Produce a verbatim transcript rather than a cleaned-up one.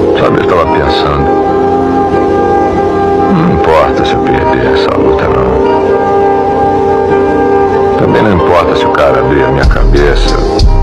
Sabe, eu estava pensando. Não importa se eu perder essa luta, não. Também não importa se o cara abrir a minha cabeça.